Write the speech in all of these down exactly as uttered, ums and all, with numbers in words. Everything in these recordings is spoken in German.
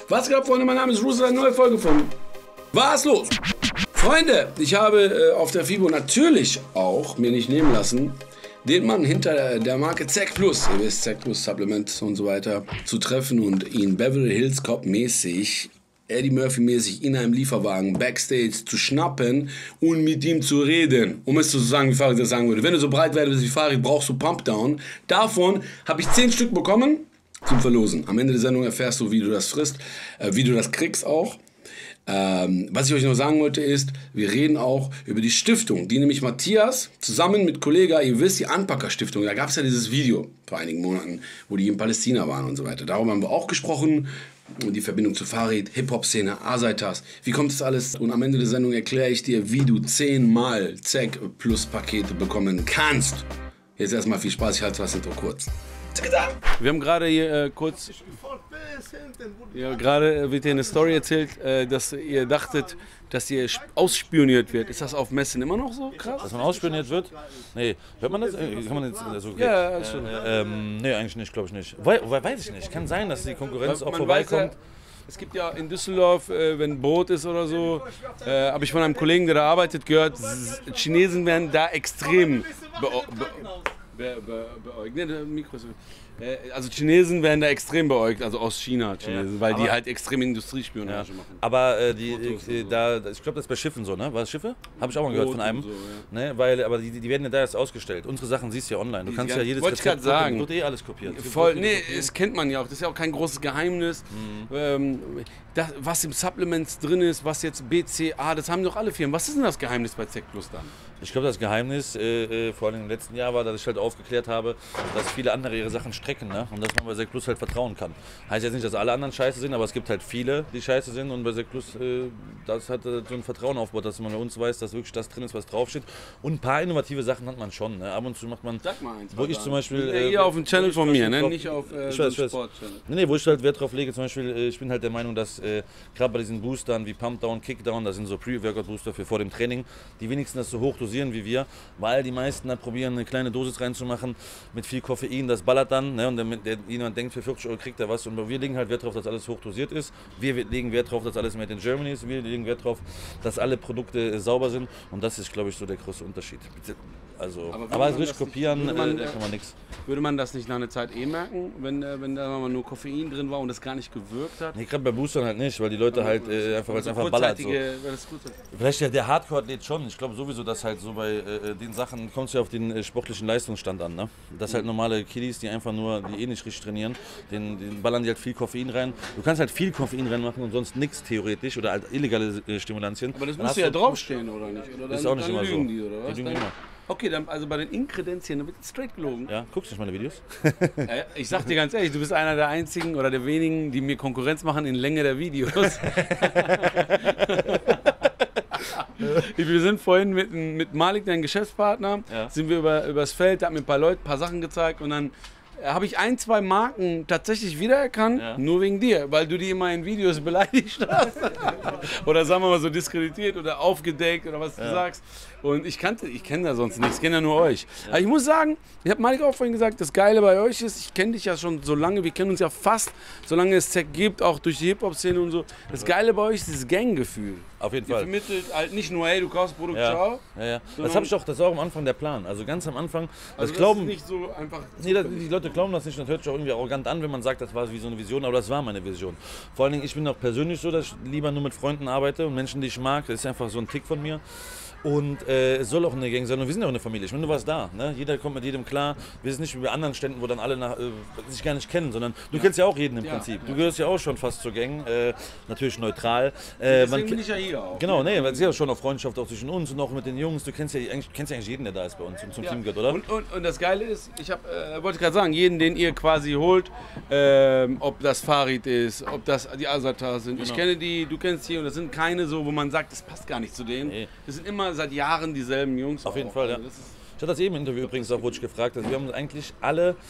Was geht ab, Freunde? Mein Name ist Russo, eine neue Folge von Was los? Freunde, ich habe äh, auf der FIBO natürlich auch mir nicht nehmen lassen, den Mann hinter der Marke Z E C Plus, ihr wisst, Z E C Plus Supplements und so weiter, zu treffen und ihn Beverly Hills Cop mäßig, Eddie Murphy mäßig in einem Lieferwagen Backstage zu schnappen und mit ihm zu reden. Um es zu sagen, wie Farid das sagen würde. Wenn du so breit werdest wie Farid, brauchst du Pumpdown. Davon habe ich zehn Stück bekommen zum Verlosen. Am Ende der Sendung erfährst du, wie du das frisst, äh, wie du das kriegst auch. Ähm, was ich euch noch sagen wollte ist, wir reden auch über die Stiftung, die nämlich Matthias zusammen mit Kollega, ihr wisst, die Anpacker Stiftung, da gab es ja dieses Video vor einigen Monaten, wo die in Palästina waren und so weiter. Darüber haben wir auch gesprochen. Und die Verbindung zu Farid, Hip-Hop-Szene, Asaitas. Wie kommt das alles? Und am Ende der Sendung erkläre ich dir, wie du zehnmal Z E C Plus Pakete bekommen kannst. Jetzt erstmal viel Spaß, ich halte das Intro kurz. Wir haben gerade hier äh, kurz, ja, gerade wird hier eine Story erzählt, äh, dass ihr dachtet, dass ihr ausspioniert wird. Ist das auf Messen immer noch so krass? Dass man ausspioniert wird? Nee. Hört man das? Kann man jetzt, also okay. Ja, alles schon. Äh, ähm, nee, eigentlich nicht, glaube ich nicht. We weiß ich nicht. Kann sein, dass die Konkurrenz Man auch vorbeikommt. ja, es gibt ja in Düsseldorf, äh, wenn Brot ist oder so, äh, habe ich von einem Kollegen, der da arbeitet, gehört, Chinesen werden da extrem beäugt. Be be beäugt. Nee, der Mikro ist, äh, also Chinesen werden da extrem beäugt, also aus China Chinesen, ja, weil die halt extrem Industriespionage ja. machen. Aber äh, die, äh, da, ich glaube, das ist bei Schiffen so, ne? War das Schiffe? Habe ich auch mal gehört von einem. So, ja. Ne? Weil, aber die, die werden ja da erst ausgestellt. Unsere Sachen siehst du ja online. Du die kannst ja jedes Rezept gucken, sagen. Wird eh alles kopiert. Voll, nee, das kennt man ja auch. Das ist ja auch kein großes Geheimnis. Mhm. Ähm, das, was im Supplements drin ist, was jetzt B C A, das haben doch alle Firmen. Was ist denn das Geheimnis bei Z E C Plus dann? Ich glaube, das Geheimnis, äh, vor allem im letzten Jahr, war, dass ich halt aufgeklärt habe, dass viele andere ihre Sachen strecken, ne? Und dass man bei Z E C Plus halt vertrauen kann. Heißt jetzt nicht, dass alle anderen scheiße sind, aber es gibt halt viele, die scheiße sind, und bei Z E C Plus, äh, das hat äh, so ein Vertrauen aufgebaut, dass man bei uns weiß, dass wirklich das drin ist, was draufsteht. Und ein paar innovative Sachen hat man schon, ne? Ab und zu macht man, Sag mal eins, wo ich zum Beispiel... Äh, hier auf dem Channel von mir, ne? Nicht auf äh, ich weiß, ich weiß. Sport-Channel. Nee, nee, wo ich halt Wert drauf lege, zum Beispiel, äh, ich bin halt der Meinung, dass äh, gerade bei diesen Boostern wie Pumpdown, Kickdown, das sind so Pre-Workout-Booster für vor dem Training, die wenigsten das so hoch dosieren wie wir, weil die meisten dann probieren, eine kleine Dosis reinzumachen mit viel Koffein, das ballert dann, ne, und der, der, jemand denkt, für vierzig Euro kriegt er was, und wir legen halt Wert darauf, dass alles hoch dosiert ist. Wir legen Wert darauf, dass alles made in Germany ist. Wir legen Wert darauf, dass alle Produkte äh, sauber sind, und das ist, glaube ich, so der größte Unterschied. Also, aber, aber als richtig kopieren, nicht, man, äh, kann man nichts. Würde man das nicht nach einer Zeit eh merken, wenn, äh, wenn da mal nur Koffein drin war und das gar nicht gewirkt hat? Nee, gerade bei Boostern halt nicht, weil die Leute aber halt äh, einfach, weil es einfach ballert. So. Vielleicht ja, der Hardcore-Athlet schon. Ich glaube sowieso, dass halt so bei äh, den Sachen, kommt es ja auf den äh, sportlichen Leistungsstand an, ne? Dass halt normale Kiddies, die einfach nur, die eh nicht richtig trainieren, den, den ballern die halt viel Koffein rein. Du kannst halt viel Koffein reinmachen und sonst nichts theoretisch, oder halt illegale äh, Stimulantien. Aber das muss ja draufstehen, oder nicht? Oder ist dann, auch nicht immer so. Die, oder was? Die lügen immer. Okay, dann also bei den Inkredenzien, da wird straight gelogen. Ja, guckst du nicht meine Videos? Ja, ich sag dir ganz ehrlich, du bist einer der einzigen oder der wenigen, die mir Konkurrenz machen in Länge der Videos. Wir sind vorhin mit, mit Malik, deinem Geschäftspartner, ja. sind wir über, übers Feld, der hat mir ein paar Leute, ein paar Sachen gezeigt, und dann habe ich ein, zwei Marken tatsächlich wiedererkannt, ja. Nur wegen dir, weil du die immer in Videos beleidigt hast. Oder sagen wir mal so diskreditiert oder aufgedeckt oder was ja. du sagst. Und ich kannte, ich kenne da sonst nichts, ich kenne ja nur euch. Ja. Aber ich muss sagen, ich habe Malik auch vorhin gesagt, das Geile bei euch ist, ich kenne dich ja schon so lange, wir kennen uns ja fast, solange es Z E C gibt, auch durch die Hip-Hop-Szene und so. Das Geile bei euch ist dieses Gang-Gefühl. Auf jeden Ihr Fall. vermittelt halt nicht nur, hey, du kaufst Produkt, ja. ciao. Ja, ja. Das habe ich auch, das war auch am Anfang der Plan. Also ganz am Anfang, das also das glauben... ist nicht so einfach... Nee, das, die Leute glauben das nicht, das hört sich auch irgendwie arrogant an, wenn man sagt, das war wie so eine Vision, aber das war meine Vision. Vor allen Dingen, ich bin auch persönlich so, dass ich lieber nur mit Freunden arbeite und Menschen, die ich mag. Das ist einfach so ein Tick von mir. Und äh, es soll auch eine Gang sein, und wir sind ja auch eine Familie. Ich meine, du warst da, ne? Jeder kommt mit jedem klar. Wir sind nicht wie bei anderen Ständen, wo dann alle nach, äh, sich gar nicht kennen, sondern du ja. kennst ja auch jeden im ja, Prinzip. Ja. Du gehörst ja auch schon fast zur Gang, äh, natürlich neutral. Äh, Deswegen man, bin ich ja hier auch. Genau, nee, weil es ist ja schon eine Freundschaft auch zwischen uns und auch mit den Jungs. Du kennst ja eigentlich, kennst ja eigentlich jeden, der da ist bei uns und zum ja. Team gehört, oder? Und, und, und das Geile ist, ich hab, äh, wollte gerade sagen, jeden, den ihr quasi holt, äh, ob das Farid ist, ob das die Asaitas sind. Genau. Ich kenne die, du kennst die, und das sind keine so, wo man sagt, das passt gar nicht zu denen. Nee. Das sind immer seit Jahren dieselben Jungs. Auf jeden auch. Fall, ja. Also das ist ich hatte das eben im Interview übrigens auch, wurde ich gefragt. Also wir haben eigentlich alle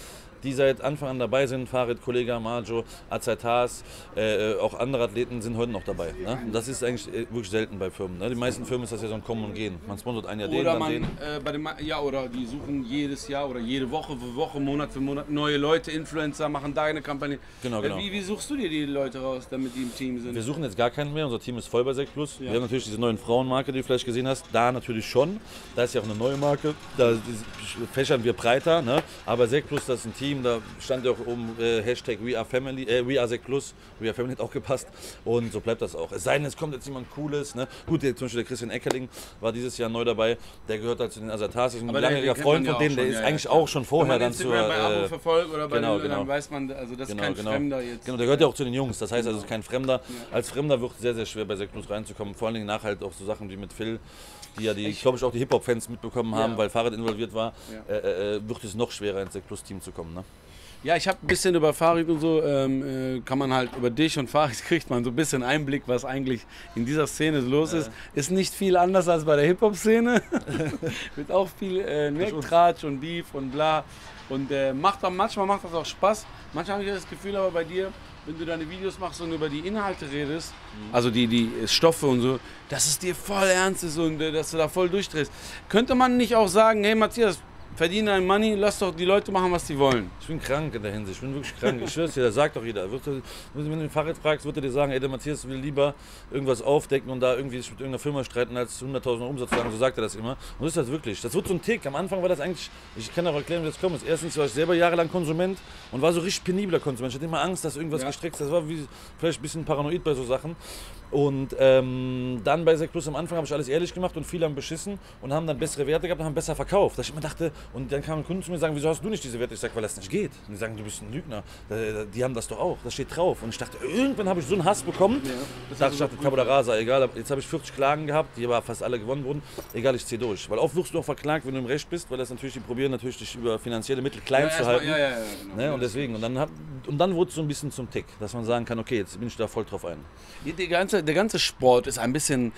die seit Anfang an dabei sind. Farid, Kollega, Marjo, Azaitas, äh, auch andere Athleten sind heute noch dabei. Ne? Und das ist eigentlich wirklich selten bei Firmen. Ne? Die meisten Firmen ist das ja so ein Kommen und Gehen. Man sponsert ein Jahr den, Oder dann man, den. äh, bei dem, ja, oder die suchen jedes Jahr oder jede Woche für Woche, Monat für Monat neue Leute, Influencer, machen da eine Kampagne. Genau, genau. Äh, wie, wie suchst du dir die Leute raus, damit die im Team sind? Wir suchen jetzt gar keinen mehr, unser Team ist voll bei Sek Plus. Ja. Wir haben natürlich diese neuen Frauenmarke, die du vielleicht gesehen hast, da natürlich schon. Da ist ja auch eine neue Marke, da fächern wir breiter. Ne? Aber Sek Plus, das ist ein Team, da stand ja auch oben äh, Hashtag We Are Family, äh, We Are Sek Plus, We Are Family hat auch gepasst. Und so bleibt das auch. Es sei denn, es kommt jetzt jemand Cooles. Ne? Gut, der, zum Beispiel der Christian Eckerling war dieses Jahr neu dabei, der gehört halt zu den Asatas, ist ein langjähriger Freund von denen, der ist ja, eigentlich ja, auch schon vorher dann zur... Wenn man Instagram bei Abo verfolgt oder bei genau, den, genau. dann weiß man, also das genau, ist kein genau. Fremder jetzt. Genau, der gehört ja auch zu den Jungs, das heißt also, es ist kein Fremder. Ja. Als Fremder wird es sehr, sehr schwer bei Sek Plus reinzukommen, vor allen Dingen nach halt auch so Sachen wie mit Phil, die ja die, ich glaube ich, auch die Hip-Hop-Fans mitbekommen haben, ja. weil Farid involviert war, ja. äh, äh, wird es noch schwerer ins Sek Plus-Team zu kommen. Ne? Ja, ich habe ein bisschen über Farid und so, ähm, äh, kann man halt über dich und Farid kriegt man so ein bisschen Einblick, was eigentlich in dieser Szene los ist. Äh. Ist nicht viel anders als bei der Hip-Hop-Szene. Wird auch viel äh, Necktratsch und Beef und bla. Und äh, macht auch, manchmal macht das auch Spaß. Manchmal habe ich das Gefühl aber bei dir, wenn du deine Videos machst und über die Inhalte redest, mhm. also die, die Stoffe und so, dass es dir voll ernst ist und äh, dass du da voll durchdrehst. Könnte man nicht auch sagen, hey Matthias, verdiene dein Money, lass doch die Leute machen, was die wollen. Ich bin krank in der Hinsicht, ich bin wirklich krank. Ich schwör's dir, das sagt doch jeder. Wenn du den Farid fragst, wird er dir sagen, ey, der Matthias will lieber irgendwas aufdecken und da irgendwie sich mit irgendeiner Firma streiten, als hunderttausend Umsatz zu haben. So sagt er das immer. Und das ist das wirklich. Das wird so ein Tick. Am Anfang war das eigentlich, ich kann auch erklären, wie das kommt. Erstens war ich selber jahrelang Konsument und war so richtig penibler Konsument. Ich hatte immer Angst, dass irgendwas ja. gestrickt ist. Das war wie, vielleicht ein bisschen paranoid bei so Sachen. Und ähm, dann bei Sek Plus am Anfang habe ich alles ehrlich gemacht und viele haben beschissen und haben dann bessere Werte gehabt und haben besser verkauft. Dass ich immer dachte, und dann kamen Kunden zu mir und sagen, wieso hast du nicht diese Werte? Ich sage, weil das nicht geht. Und die sagen, du bist ein Lügner. Die haben das doch auch, das steht drauf. Und ich dachte, irgendwann habe ich so einen Hass bekommen. Ja, das dachte, ich dachte, Tabula Rasa, egal, jetzt habe ich vierzig Klagen gehabt, die aber fast alle gewonnen wurden. Egal, ich ziehe durch. Weil oft wirst du auch verklagt, wenn du im Recht bist, weil das natürlich, die probieren natürlich dich über finanzielle Mittel klein ja, zu halten. Ja, ja, ja, genau. Ne? Und deswegen, und dann, hab, und dann wurde es so ein bisschen zum Tick, dass man sagen kann, okay, jetzt bin ich da voll drauf ein. Die ganze, der ganze Sport ist ein bisschen,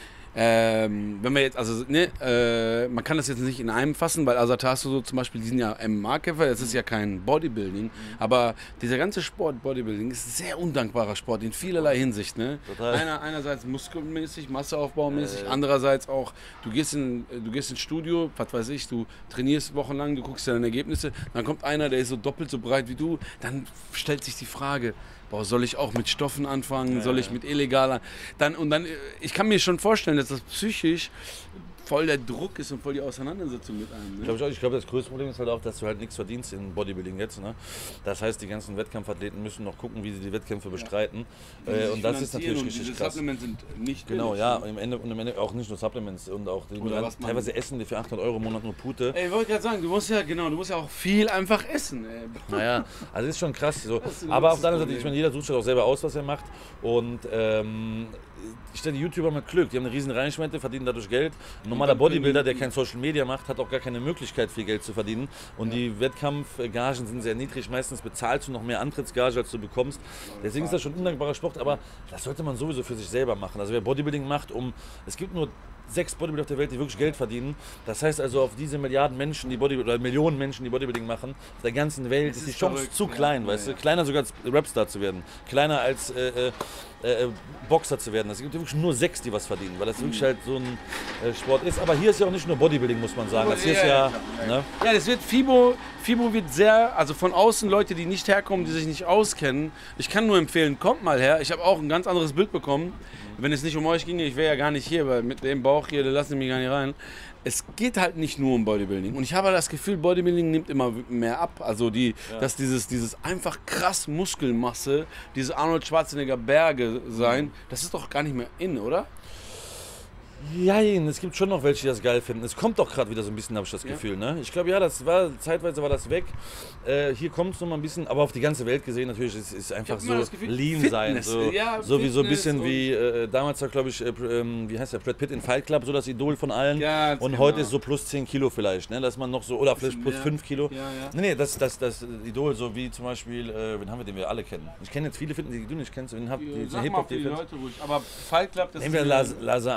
ähm, wenn wir jetzt, also ne, äh, man kann das jetzt nicht in einem fassen, weil Asatas so zum Beispiel, die sind ja M M A-Kämpfer, das ist ja kein Bodybuilding, mhm. aber dieser ganze Sport, Bodybuilding, ist ein sehr undankbarer Sport in vielerlei Hinsicht. Ne? Total. Einer, einerseits muskelmäßig, Masseaufbaumäßig, äh. andererseits auch, du gehst, in, du gehst ins Studio, was weiß ich, du trainierst wochenlang, du guckst dir deine Ergebnisse, dann kommt einer, der ist so doppelt so breit wie du, dann stellt sich die Frage, boah, soll ich auch mit Stoffen anfangen, ja, soll ich mit illegaler, dann und dann, ich kann mir schon vorstellen, dass das psychisch voll der Druck ist und voll die Auseinandersetzung mit einem. Ne? Glaube ich auch. Ich glaube, das größte Problem ist halt auch, dass du halt nichts verdienst in Bodybuilding jetzt. Ne? Das heißt, die ganzen Wettkampfathleten müssen noch gucken, wie sie die Wettkämpfe bestreiten. Ja. Äh, und das ist natürlich richtig diese krass. Supplements sind nicht genau, billig, ja. Ne? Und im Ende, und im Ende auch nicht nur Supplements und auch die teilweise essen die für achthundert Euro im Monat nur Pute. Ey, ich wollte gerade sagen, du musst ja genau, du musst ja auch viel einfach essen. Ey. Naja, also das ist schon krass. So. Aber auf der anderen Seite, ich meine, jeder sucht sich auch selber aus, was er macht. Und ähm, ich stelle die YouTuber mit Glück, die haben eine riesen Reichweite, verdienen dadurch Geld. Ein normaler Bodybuilder, der kein Social Media macht, hat auch gar keine Möglichkeit, viel Geld zu verdienen. Und ja. die Wettkampfgagen sind sehr niedrig. Meistens bezahlst du noch mehr Antrittsgage, als du bekommst. Deswegen ist das schon ein undankbarer Sport, aber das sollte man sowieso für sich selber machen. Also wer Bodybuilding macht, um es gibt nur sechs Bodybuilder auf der Welt, die wirklich Geld verdienen. Das heißt also, auf diese Milliarden Menschen, die Bodybuilding, oder Millionen Menschen, die Bodybuilding machen, auf der ganzen Welt ist, ist die Chance verrückt. zu klein, ja, weißt ja. du? Kleiner sogar als Rapstar zu werden. Kleiner als äh, äh, Boxer zu werden. Es gibt wirklich nur sechs, die was verdienen, weil das wirklich halt so ein äh, Sport ist. Aber hier ist ja auch nicht nur Bodybuilding, muss man sagen. Das hier ja, ist ja, ja, ne? ja, das wird FIBO, FIBO wird sehr, also von außen Leute, die nicht herkommen, die sich nicht auskennen. Ich kann nur empfehlen, kommt mal her. Ich habe auch ein ganz anderes Bild bekommen. Wenn es nicht um euch ginge, ich wäre ja gar nicht hier, weil mit dem Bauch hier, da lassen mich gar nicht rein. Es geht halt nicht nur um Bodybuilding. Und ich habe das Gefühl, Bodybuilding nimmt immer mehr ab. Also die, ja. dass dieses, dieses einfach krass Muskelmasse, diese Arnold Schwarzenegger Berge sein, das ist doch gar nicht mehr in, oder? Ja, es gibt schon noch welche, die das geil finden. Es kommt doch gerade wieder so ein bisschen, habe ich das ja. Gefühl. Ne? Ich glaube, ja, das war zeitweise war das weg. Äh, hier kommt es noch mal ein bisschen, aber auf die ganze Welt gesehen natürlich ist es einfach so Gefühl, lean Fitness. sein. So, ja, so wie so ein bisschen wie, äh, damals war, glaube ich, äh, äh, wie heißt der, Brad Pitt in Fight Club, so das Idol von allen. Ja, und genau. heute ist so plus zehn Kilo vielleicht, ne? Dass man noch so, oder vielleicht plus fünf Kilo. Ja, ja. Nee, nee, das, das, das Idol, so wie zum Beispiel, äh, wen haben wir, den wir alle kennen. Ich kenne jetzt viele Finden, die du nicht kennst. Wen habt, die, Sag die mal für die Leute ruhig, aber Fight Club, das entweder ist... Lasa Angeloff,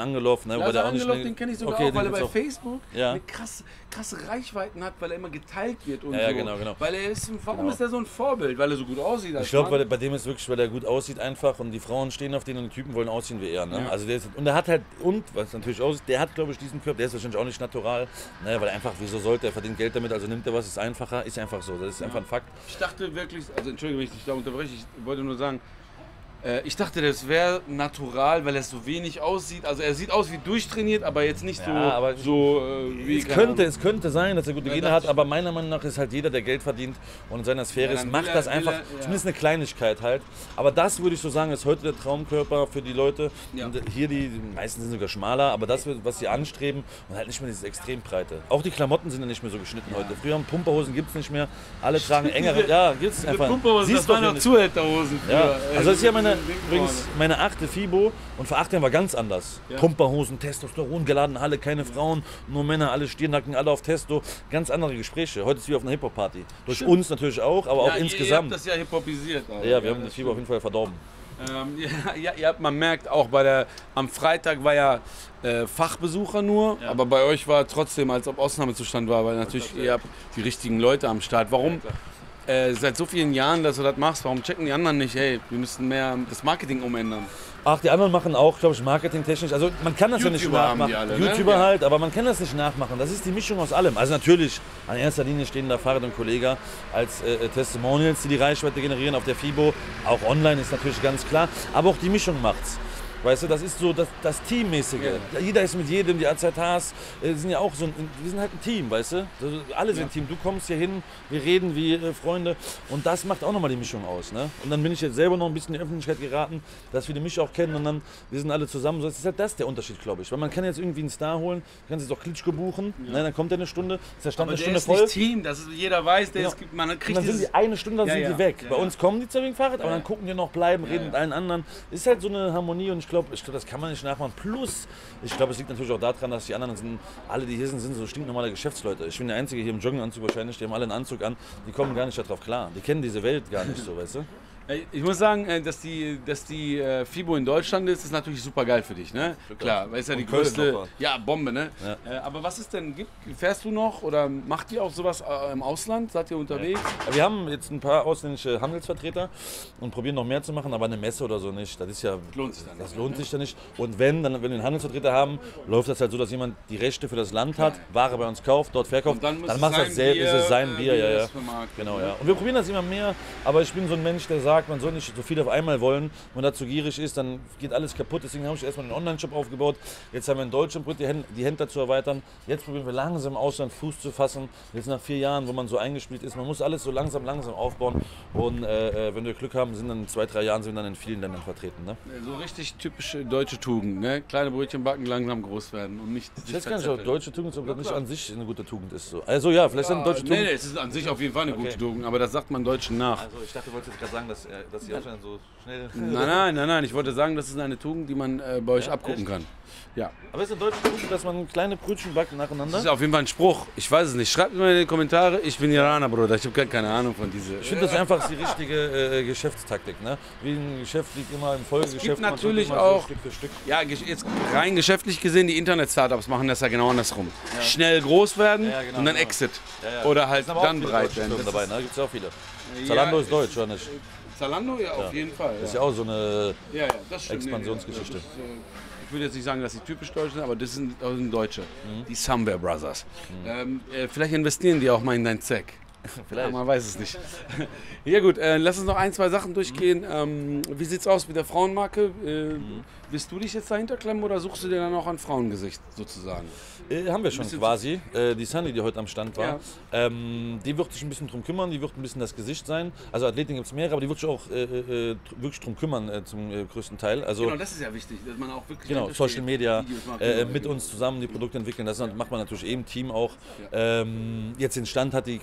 ne? Lars der auch nicht Angelov, schnell- den kenne ich sogar Okay, auch, den weil er bei gibt's auch. Facebook Ja. eine krasse, krasse Reichweiten hat, weil er immer geteilt wird und Ja, ja, so. genau, genau. Weil er ist, warum Genau. ist er so ein Vorbild? Weil er so gut aussieht als Ich glaube, Mann? bei dem ist wirklich, weil er gut aussieht einfach und die Frauen stehen auf den und die Typen wollen aussehen wie er. Ne? Ja. Also der ist, und er hat halt, und was natürlich aussieht, der hat glaube ich diesen Körper, der ist wahrscheinlich auch nicht natural, ne? Weil einfach, wieso sollte er, verdient Geld damit, also nimmt er was, ist einfacher, ist einfach so, das ist einfach ein Fakt. Ich dachte wirklich, also entschuldige, wenn ich dich da unterbreche, ich wollte nur sagen, äh, ich dachte, das wäre natural, weil er so wenig aussieht. Also er sieht aus wie durchtrainiert, aber jetzt nicht so, Ja, aber so äh, wie Es keine könnte, Ahnung. es könnte sein, dass er gute Ja, Gene dachte hat, ich. aber meiner Meinung nach ist halt jeder, der Geld verdient und in seiner Sphäre Ja, ist, dann macht will das er- will einfach, er- ja. zumindest eine Kleinigkeit halt. Aber das würde ich so sagen, ist heute der Traumkörper für die Leute. Ja. Und hier die, die meisten sind sogar schmaler, aber das, was sie anstreben und halt nicht mehr diese Extrembreite. Auch die Klamotten sind ja nicht mehr so geschnitten heute. Früher haben Pumperhosen gibt es nicht mehr, alle tragen engere, ja, gibt es einfach. Pumperhosen, das du waren hier noch nicht. Zuhälterhosen früher. Ja, also das ist ja meine, Äh, übrigens meine achte FIBO und vor acht Jahren war ganz anders. Ja. Pumperhosen, Testosteron geladen, alle keine Frauen, nur Männer, alle Stirnacken, alle auf Testo. Ganz andere Gespräche. Heute ist wie auf einer Hip-Hop-Party. Durch uns natürlich auch, aber auch ja, ihr- Ihr insgesamt. habt das ja hip-hopisiert. Alter. Ja, wir haben die das FIBO auf jeden Fall verdorben. Ähm, ja, ja, ihr habt, man merkt auch bei der, am Freitag war ja äh, Fachbesucher nur, Ja. aber bei euch war trotzdem, als ob Ausnahmezustand war, weil natürlich ihr habt die richtigen Leute am Start. Warum äh, seit so vielen Jahren, dass du das machst, warum checken die anderen nicht, hey, wir müssen mehr das Marketing umändern? Ach, die anderen machen auch, glaube ich, marketingtechnisch. Also man kann das ja nicht YouTuber haben nachmachen. die alle, ne? YouTuber Ja. halt, aber man kann das nicht nachmachen. Das ist die Mischung aus allem. Also natürlich, an erster Linie stehen da Farid und Kollega als äh, Testimonials, die die Reichweite generieren auf der FIBO. Auch online ist natürlich ganz klar. Aber auch die Mischung macht's. Weißt du, das ist so das, das Teammäßige. Ja. Jeder ist mit jedem, die A Z Hs äh, sind ja auch so ein, wir sind halt ein Team, weißt du? Also alle sind Ja. ein Team. Du kommst hier hin, wir reden wie äh, Freunde und das macht auch nochmal die Mischung aus. Ne? Und dann bin ich jetzt selber noch ein bisschen in die Öffentlichkeit geraten, dass wir mich auch kennen und dann, wir sind alle zusammen. So, das ist halt das der Unterschied, glaube ich. Weil man kann jetzt irgendwie einen Star holen, du kannst jetzt auch Klitschko buchen, ne? Dann kommt er eine Stunde, ist der Stand Aber eine der Stunde ist voll. nicht Team, das ist, jeder weiß, der Ja. ist, man Und kriegt dann sind dieses... die eine Stunde, dann Ja, sind ja. die weg. Ja, Bei ja. uns kommen die zwar wegen Fahrrad, aber Ja. dann gucken die noch, bleiben, reden ja. mit allen anderen. Ist halt so eine Harmonie und ich glaube, ich glaub, das kann man nicht nachmachen. Plus, ich glaube, es liegt natürlich auch daran, dass die anderen sind, alle, die hier sind, sind so stinknormale Geschäftsleute. Ich bin der Einzige hier im Jogginganzug wahrscheinlich, die haben alle einen Anzug an, die kommen gar nicht darauf klar. Die kennen diese Welt gar nicht so, weißt du? Ich muss sagen, äh, dass die, dass die äh, FIBO in Deutschland ist, ist natürlich super geil für dich, ne? Klar, weil es ja die Und Köln größte, noch was. ja, Bombe, ne? Ja. Äh, aber was ist denn, gibt, fährst du noch oder macht ihr auch sowas äh, im Ausland? Seid ihr unterwegs? Ja, wir haben jetzt ein paar ausländische Handelsvertreter und probieren noch mehr zu machen, aber eine Messe oder so nicht. Das ist ja, Lohnt sich dann das nicht, lohnt sich ja nicht. Und wenn, dann, wenn wir einen Handelsvertreter haben, läuft das halt so, dass jemand die Rechte für das Land hat, Ware bei uns kauft, dort verkauft, Und dann muss dann es macht sein das selbst, Bier, ist es sein äh, Bier, wie ja, ja. das vermarktet, Genau, ne? ja. Und wir probieren das immer mehr, aber ich bin so ein Mensch, der sagt, man soll nicht so viel auf einmal wollen. Wenn man dazu gierig ist, dann geht alles kaputt. Deswegen habe ich erstmal einen Online-Shop aufgebaut. Jetzt haben wir in Deutschland probiert, die Händ- die Händler zu erweitern. Jetzt probieren wir langsam im Ausland Fuß zu fassen. Jetzt nach vier Jahren, wo man so eingespielt ist. Man muss alles so langsam, langsam aufbauen. Und äh, äh, wenn wir Glück haben, sind dann in zwei, drei Jahren sind wir dann in vielen Ländern vertreten. Ne? So richtig typische deutsche Tugend, ne? Kleine Brötchen backen, langsam groß werden und nicht Ich weiß gar nicht, ob deutsche Tugend ob das nicht klar. an sich eine gute Tugend ist. So. Also ja, vielleicht ist eine deutsche Nee, Tugend. nee, es ist an sich auf jeden Fall eine Okay. gute Tugend, aber das sagt man Deutschen nach. Also ich dachte, du wolltest jetzt gerade sagen, dass, äh, dass die Ausländer so schnell... Nein, nein, nein, nein, ich wollte sagen, das ist eine Tugend, die man äh, bei euch Ja, abgucken echt? kann. Ja. Aber ist eine deutsche Tugend, dass man kleine Brötchen backt nacheinander? Das ist auf jeden Fall ein Spruch. Ich weiß es nicht. Schreibt mir mal in die Kommentare. Ich bin Iraner, Bruder. Ich habe gar keine Ahnung von dieser. Ich finde das einfach die richtige äh, Geschäftstaktik. Ne? Wie ein Geschäft liegt immer im Folgegeschäft. gibt man natürlich tut immer so auch- Stück für Stück. Ja, gesch- jetzt rein geschäftlich gesehen, die Internet-Startups machen das ja genau andersrum. Schnell groß werden Ja, genau, und dann genau. Exit. Ja, ja. Oder Da halt sind aber auch dann viele breit deutsche werden. Firmen Das dabei, ist- ne? Gibt's ja auch viele. Ja, Zalando ist deutsch, oder nicht? Zalando, ja, auf jeden Fall. Das ist Ja, ja auch so eine ja, ja, das stimmt. Expansionsgeschichte. Nee, nee, das, äh, ich würde jetzt nicht sagen, dass sie typisch deutsch sind, aber das sind, das sind Deutsche. Die Somewhere Brothers. Ähm, äh, vielleicht investieren die auch mal in dein Zack. Vielleicht. Ja, man weiß es nicht. Ja gut, äh, lass uns noch ein, zwei Sachen durchgehen. Ähm, wie sieht's aus mit der Frauenmarke? Äh, Willst du dich jetzt dahinter klemmen oder suchst du dir dann auch ein Frauengesicht sozusagen? Äh, haben wir schon bisschen quasi. Äh, die Sunny, die heute am Stand war, Ja. ähm, die wird sich ein bisschen drum kümmern, die wird ein bisschen das Gesicht sein. Also Athleten gibt es mehrere, aber die wird sich auch äh, äh, wirklich drum kümmern äh, zum äh, größten Teil. Also Genau, das ist ja wichtig, dass man auch wirklich Genau, dahinter steht, Social Media, Videos macht, äh, genau. mit uns zusammen die Produkte entwickeln. Das macht man natürlich eben im Team auch. Ähm, jetzt den Stand hat die quasi geleitet.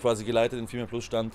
weiter den Female Plus Stand.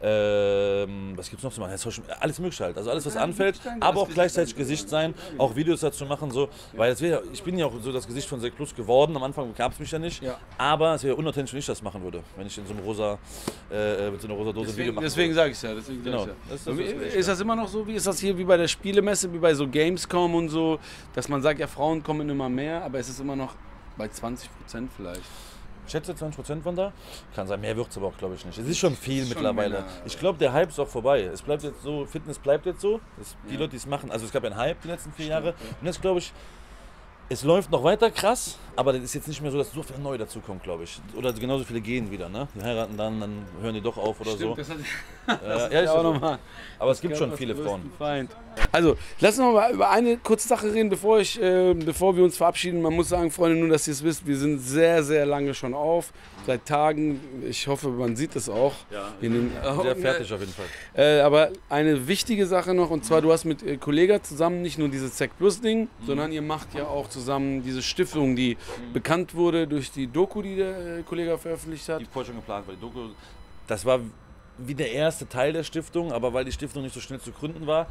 Ähm, was gibt's noch zu machen? Alles mögliche halt. Also alles, was anfällt, aber auch gleichzeitig Gesicht sein, auch Videos dazu machen, so. Weil das wäre, ich bin ja auch so das Gesicht von Sek Plus geworden. Am Anfang gab es mich ja nicht. Ja. Aber es wäre unauthentisch, wenn ich das machen würde. Wenn ich in so einem rosa, äh, mit so einer rosa Dose deswegen, Video mache. Deswegen sage ich es ja. Deswegen genau. Ja. Das ist, das ist, ist das immer noch so? Wie ist das hier wie bei der Spielemesse, wie bei so Gamescom und so, dass man sagt, ja, Frauen kommen immer mehr, aber es ist immer noch bei zwanzig Prozent vielleicht. Ich schätze zwanzig Prozent von da. Kann sein, mehr wird es aber auch, glaube ich, nicht. Es ist schon viel ist mittlerweile. Schon ich glaube, der Hype ist auch vorbei. Es bleibt jetzt so, Fitness bleibt jetzt so. Das, die ja. Leute, die es machen, also es gab einen Hype die letzten vier Jahre. Und jetzt glaube ich, es läuft noch weiter krass, aber das ist jetzt nicht mehr so, dass so viel neu dazukommt, glaube ich. Oder genauso viele gehen wieder, ne? Die heiraten dann, dann hören die doch auf oder Stimmt, so. Das hat, äh, das ja, ist ja auch so. nochmal. Aber es gibt schon viele Frauen. Feind. Also, lass uns noch mal über eine kurze Sache reden, bevor, ich, äh, bevor wir uns verabschieden. Man muss sagen, Freunde, nur dass ihr es wisst, wir sind sehr, sehr lange schon auf. Seit Tagen. Ich hoffe, man sieht es auch. Ja, den, sehr fertig auf jeden Fall. Äh, aber eine wichtige Sache noch, und zwar, du hast mit äh, Kollega zusammen nicht nur dieses Sek Plus Ding, mhm. sondern ihr macht ja auch zusammen diese Stiftung, die mhm. bekannt wurde durch die Doku, die der äh, Kollege veröffentlicht hat. Die vorher schon geplant war. Die Doku, das war wie der erste Teil der Stiftung, aber weil die Stiftung nicht so schnell zu gründen war,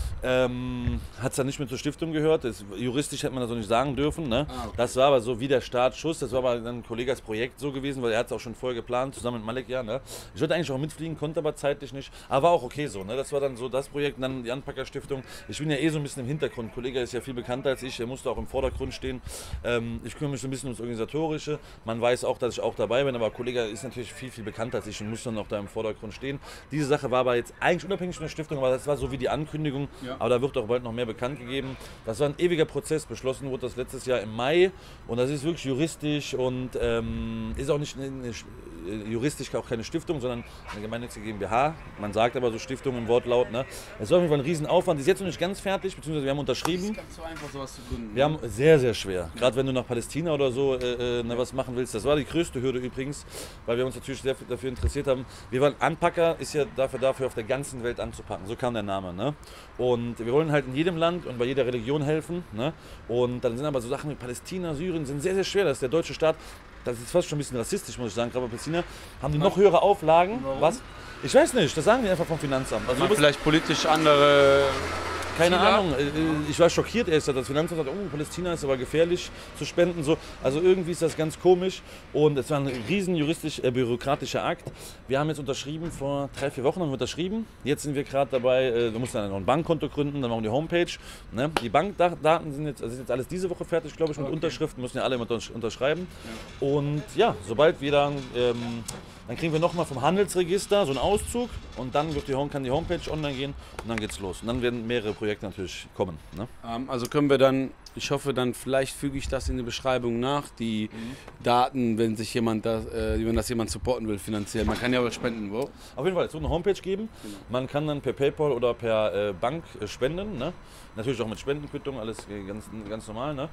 ähm, hat es dann nicht mehr zur Stiftung gehört. Das, juristisch hätte man das so nicht sagen dürfen. Ne? Ah, okay. Das war aber so wie der Startschuss. Das war aber dann ein Kollegas Projekt so gewesen, weil er hat es auch schon vorher geplant, zusammen mit Malek. Ja, ne? Ich wollte eigentlich auch mitfliegen, konnte aber zeitlich nicht. Aber war auch okay so. Ne? Das war dann so das Projekt, und dann die Anpacker-Stiftung. Ich bin ja eh so ein bisschen im Hintergrund. Kollege ist ja viel bekannter als ich, er musste auch im Vordergrund stehen. Ähm, ich kümmere mich so ein bisschen ums Organisatorische. Man weiß auch, dass ich auch dabei bin, aber Kollege ist natürlich viel, viel bekannter als ich und muss dann auch da im Vordergrund stehen. Diese Sache war aber jetzt eigentlich unabhängig von der Stiftung, aber das war so wie die Ankündigung. Ja. Aber da wird auch bald noch mehr bekannt gegeben. Das war ein ewiger Prozess. Beschlossen wurde das letztes Jahr im Mai und das ist wirklich juristisch und ähm, ist auch nicht eine, eine, juristisch auch keine Stiftung, sondern eine gemeinnützige GmbH. Man sagt aber so Stiftung im Wortlaut. Ne? Es war auf jeden Fall ein Riesenaufwand. Die ist jetzt noch nicht ganz fertig, beziehungsweise wir haben unterschrieben. Das ist ganz so einfach, sowas zu gründen. Wir haben sehr, sehr schwer. Gerade wenn du nach Palästina oder so äh, ne, was machen willst. Das war die größte Hürde übrigens, weil wir uns natürlich sehr dafür interessiert haben. Wir waren Anpacker, ist ja dafür, dafür auf der ganzen Welt anzupacken. So kam der Name. Ne? Und wir wollen halt in jedem Land und bei jeder Religion helfen. Ne? Und dann sind aber so Sachen wie Palästina, Syrien sind sehr, sehr schwer. Das ist der deutsche Staat. Das ist fast schon ein bisschen rassistisch, muss ich sagen. Aber Palästina haben die noch höhere Auflagen. Warum? Was? Ich weiß nicht. Das sagen die einfach vom Finanzamt. Also vielleicht politisch andere... Keine Ahnung, ich war schockiert erst, dass das Finanzamt sagt, oh, Palästina ist aber gefährlich zu spenden. So. Also irgendwie ist das ganz komisch und es war ein riesen juristisch, äh, bürokratischer Akt. Wir haben jetzt unterschrieben, vor drei, vier Wochen haben wir unterschrieben. Jetzt sind wir gerade dabei, äh, wir mussten dann noch ein Bankkonto gründen, dann machen wir die Homepage. Ne? Die Bankdaten sind jetzt, also sind jetzt alles diese Woche fertig, glaube ich, mit okay. Unterschriften, müssen ja alle unterschreiben. Ja. Und ja, sobald wir dann... Ähm, Dann kriegen wir nochmal vom Handelsregister so einen Auszug und dann wird die, kann die Homepage online gehen und dann geht's los. Und dann werden mehrere Projekte natürlich kommen. Ne? Ähm, also können wir dann, ich hoffe dann, vielleicht füge ich das in die Beschreibung nach, die mhm. Daten, wenn sich jemand das, äh, wenn das jemand supporten will finanziell. Man kann ja auch spenden, wo? Auf jeden Fall, es wird eine Homepage geben. Genau. Man kann dann per PayPal oder per äh, Bank äh, spenden. Ne? Natürlich auch mit Spendenquittung, alles ganz, ganz normal. Ne?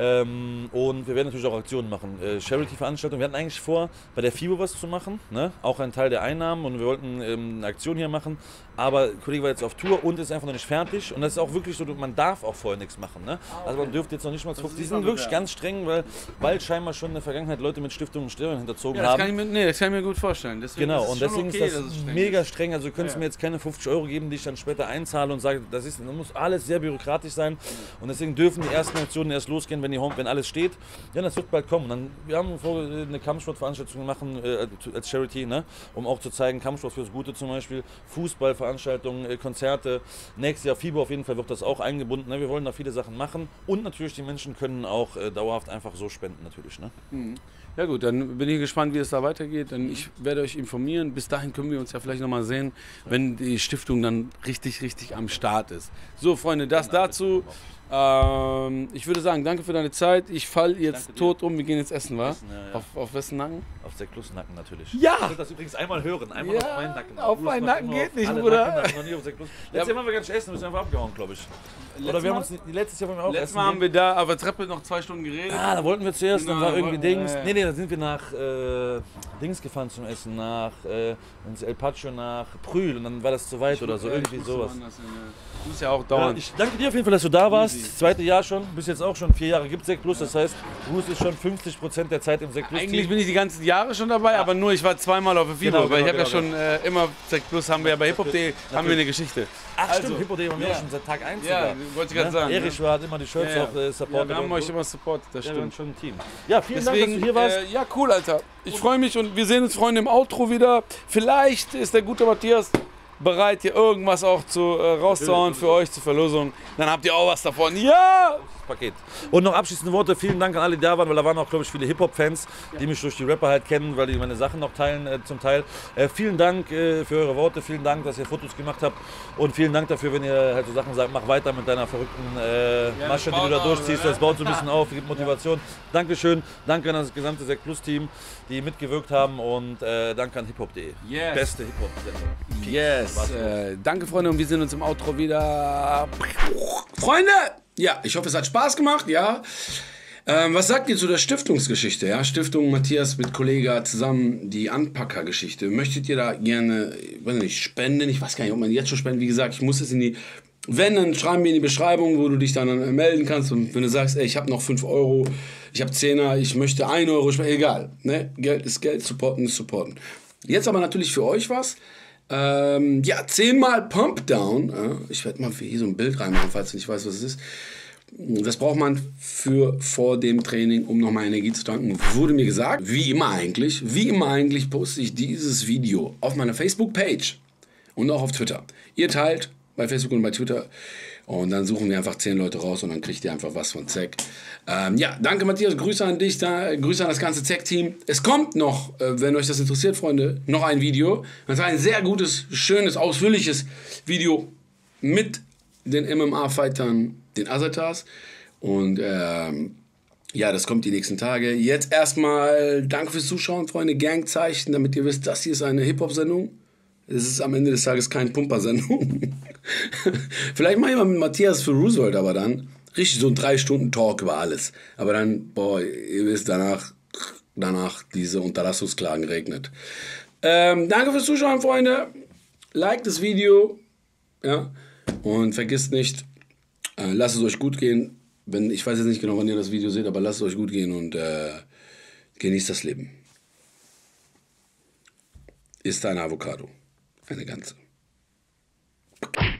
Ähm, und wir werden natürlich auch Aktionen machen. Äh, Charity-Veranstaltungen. Wir hatten eigentlich vor, bei der FIBO was zu machen. Ne? Auch ein Teil der Einnahmen und wir wollten ähm, eine Aktion hier machen. Aber der Kollege war jetzt auf Tour und ist einfach noch nicht fertig. Und das ist auch wirklich so, man darf auch vorher nichts machen. Ne? Also man dürfte jetzt noch nicht mal fünfzig. Die sind wirklich ja. ganz streng, weil, weil scheinbar schon in der Vergangenheit Leute mit Stiftungen und Steuern hinterzogen ja, das haben. Kann ich mir, nee, das kann ich mir gut vorstellen. Deswegen, genau, das und deswegen okay, ist das, das ist mega ist. streng. Also du könntest ja, ja. mir jetzt keine fünfzig Euro geben, die ich dann später einzahle und sage, das, ist, das muss alles sehr bürokratisch sein. Und deswegen dürfen die ersten Aktionen erst losgehen, wenn, die Home, wenn alles steht. Ja, das wird bald kommen. Dann, wir haben vor, eine Kampfsportveranstaltung machen äh, als Charity, ne? Um auch zu zeigen, Kampfsport fürs Gute zum Beispiel, Fußballveranstaltungen, äh, Konzerte. Nächstes Jahr FIBO auf jeden Fall wird das auch eingebunden. Ne? Wir wollen da viele Sachen machen und natürlich die Menschen können auch äh, dauerhaft einfach so spenden natürlich. Ne? Mhm. Ja gut, dann bin ich gespannt, wie es da weitergeht. Dann ich werde euch informieren. Bis dahin können wir uns ja vielleicht nochmal sehen, wenn die Stiftung dann richtig, richtig am Start ist. So Freunde, das dazu. Ähm, ich würde sagen, danke für deine Zeit. Ich falle jetzt tot um. Wir gehen jetzt essen, wa? Essen, ja, ja. Auf, auf wessen Nacken? Auf Sek Plus Nacken natürlich. Ja! Ich will das übrigens einmal hören. Einmal ja, auf meinen Nacken. Auf meinen Nacken geht nicht, Bruder. Letztes Mal haben wir gar nicht essen, müssen wir einfach abgehauen, glaube ich. Oder wir haben uns die letztes Jahr auch Letztes essen Mal haben gehen. wir da auf der Treppe noch zwei Stunden geredet. Ah, da wollten wir zuerst, dann Genau, war irgendwie wollten wir, Dings. ja, ja. Nee, nee, da sind wir nach äh, Dings gefahren zum Essen, nach äh, ins El Pacho, nach Prühl und dann war das zu weit oder so, Ja, irgendwie ich musste sowas. woanders hin, ja. Muss ja auch Ja, dauern. ich danke dir auf jeden Fall, dass du da warst. Das zweite Jahr schon, bis jetzt auch schon vier Jahre gibt Sekt Plus. Das heißt, Bruce ist schon fünfzig Prozent der Zeit im Sekt Plus. Eigentlich bin ich die ganzen Jahre schon dabei, aber nur ich war zweimal auf der FIBO. Genau, weil ich genau, habe ja genau, schon äh, immer Sekt Plus, haben wir ja bei hiphop punkt de, haben wir eine Geschichte. Ach Also, stimmt, Hippo, haben wir ja. schon seit Tag eins Ja, sogar. wollte ich gerade Ne? sagen. Erich war, hat immer die Shirts Ja, ja. auch äh, Ja, supportet. wir haben und euch so. immer supportet, das Ja, wir waren stimmt. schon ein Team. Ja, vielen Dank, dass du hier warst. Äh, ja, cool, Alter. Ich freue mich und wir sehen uns, Freunde, im Outro wieder. Vielleicht ist der gute Matthias bereit, hier irgendwas auch zu, äh, rauszuhauen für euch zur Verlosung. Dann habt ihr auch was davon. Ja! Paket. Und noch abschließende Worte, vielen Dank an alle, die da waren, weil da waren auch, glaube ich, viele Hip-Hop-Fans, die mich durch die Rapper halt kennen, weil die meine Sachen noch teilen äh, zum Teil. Äh, vielen Dank äh, für eure Worte, vielen Dank, dass ihr Fotos gemacht habt und vielen Dank dafür, wenn ihr halt so Sachen sagt, mach weiter mit deiner verrückten äh, Ja, Masche, das die du da baut durchziehst, auf, das baut so ein bisschen auf, gibt Motivation. Dankeschön, danke an das gesamte Sekt Plus Team, die mitgewirkt haben und äh, danke an hiphop punkt de. Yes. Beste Hip-Hop-Sendung. Yes. Äh, danke, Freunde, und wir sehen uns im Outro wieder. Freunde, ja, ich hoffe, es hat Spaß gemacht, ja. Ähm, was sagt ihr zu der Stiftungsgeschichte? Ja? Stiftung Matthias mit Kollega zusammen, die Anpacker-Geschichte. Möchtet ihr da gerne, ich weiß nicht, spenden? Ich weiß gar nicht, ob man jetzt schon spenden. Wie gesagt, ich muss es in die... Wenn, dann schreiben wir in die Beschreibung, wo du dich dann äh, melden kannst. Und wenn du sagst, ey, ich habe noch fünf Euro, ich habe Zehner, ich möchte ein Euro spenden, egal. Ne? Geld ist Geld, supporten ist supporten. Jetzt aber natürlich für euch was. Ähm, ja, zehnmal Pump Down. Ja, ich werde mal hier so ein Bild reinmachen, falls du nicht weißt, was es ist. Das braucht man für vor dem Training, um nochmal Energie zu tanken. Wurde mir gesagt, wie immer eigentlich, wie immer eigentlich poste ich dieses Video auf meiner Facebook-Page und auch auf Twitter. Ihr teilt bei Facebook und bei Twitter und dann suchen wir einfach zehn Leute raus und dann kriegt ihr einfach was von Zek. Ähm, ja, danke Matthias, Grüße an dich, da, Grüße an das ganze Zek-Team. Es kommt noch, äh, wenn euch das interessiert, Freunde, noch ein Video. Das ist ein sehr gutes, schönes, ausführliches Video mit den M M A-Fightern, den Asatas. Und ähm, ja, das kommt die nächsten Tage. Jetzt erstmal danke fürs Zuschauen, Freunde. Gangzeichen, damit ihr wisst, das hier ist eine Hip-Hop-Sendung. Es ist am Ende des Tages keine Pumper-Sendung. Vielleicht mache ich mal mit Matthias für Roosevelt, aber dann richtig so ein drei Stunden Talk über alles. Aber dann, boah, ihr wisst, danach, danach diese Unterlassungsklagen regnet. Ähm, danke fürs Zuschauen, Freunde. Like das Video. Ja. Und vergisst nicht, äh, lasst es euch gut gehen. Wenn, ich weiß jetzt nicht genau, wann ihr das Video seht, aber lasst es euch gut gehen und äh, genießt das Leben. Ist eine Avocado. Eine ganze.